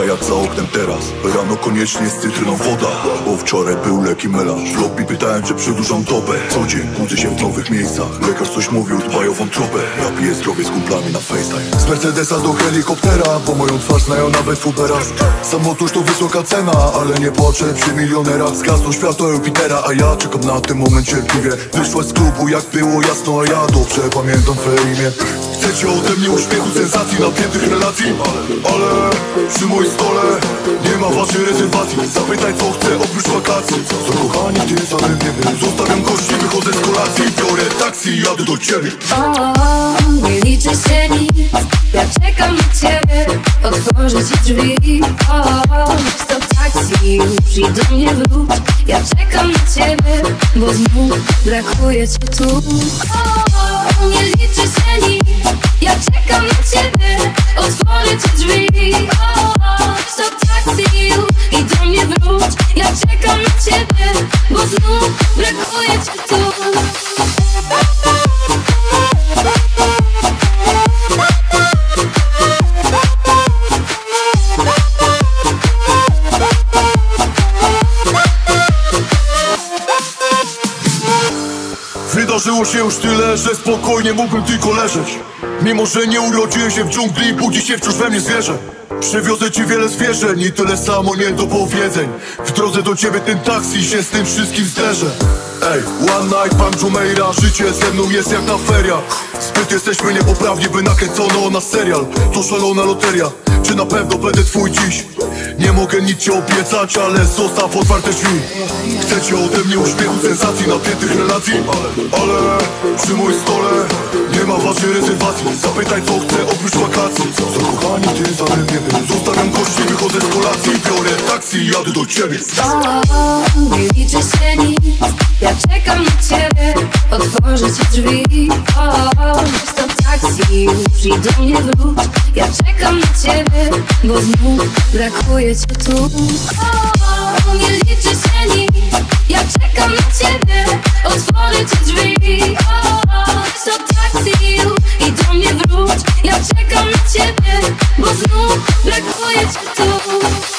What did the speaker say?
tak jak za oknem teraz. Rano koniecznie z cytryną woda, bo wczoraj był leki melanż. W lobby pytałem, czy przedłużam dobę. Co dzień budzę się w nowych miejscach. Lekarz coś mówił, dbaj o wątrobę. Ja piję zdrowie z kumplami na FaceTime. Z Mercedesa do helikoptera, bo moją twarz znają nawet w Uberach. Samotuż to wysoka cena, ale nie płaczę przy milionerach. Zgasło światło Jupitera, a ja czekam na ten moment cierpliwie. Wyszłaś z klubu jak było jasno, a ja dobrze pamiętam twoje imię. Chcecie ode mnie uśmiechu, sensacji, napiętych relacji, ale przy moim stole nie ma waszej rezerwacji. Zapytaj co chcę oprócz wakacji. Zakochani ty za mnie, zostawiam gości, wychodzę z kolacji. Biorę taksi i jadę do ciebie. O, nie liczy się nic, ja czekam na ciebie. Otworzę ci drzwi. O, stop taksi, już i do mnie wróć. Ja czekam na ciebie, bo znów brakuje cię tu. O, nie liczy się nic, ja czekam na ciebie. Otworzę ci drzwi. O, stop taksi, już i do mnie wróć. Ja czekam na ciebie, bo znów brakuje cię tu. Wydarzyło się już tyle, że spokojnie mógłbym tylko leżeć. Mimo że nie urodziłem się w dżungli, budzi się wciąż we mnie zwierzę. Przywiozę ci wiele zwierzeń i tyle samo nie do powiedzeń. W drodze do ciebie ten taksi się z tym wszystkim zderzę. Ej, one night, pan Jumeirah, życie ze mną jest jak na feriach. Zbyt jesteśmy niepoprawni, by nakręcono na serial. To szalona loteria, czy na pewno będę twój dziś? Nie mogę nic ci obiecać, ale zostaw otwarte drzwi. Chcecie ode mnie uśmiechu, sensacji, napiętych relacji, ale przy moim stole nie ma waszej rezerwacji. Zapytaj co chcę oprócz wakacji. Zakochani ty za mnie, zostawiam gości, wychodzę z kolacji. Biorę taksi i jadę do ciebie. O, nie liczy się nic, ja czekam na ciebie. Otworzę ci drzwi. O, stop taksi, już i do mnie wróć. Ja czekam na ciebie, bo znów brakuje cię tu. O, nie liczy się nic, ja czekam na ciebie. Otworzę ci drzwi. O, stop taksi, już i do mnie wróć. Ja czekam na ciebie, bo znów brakuje cię tu.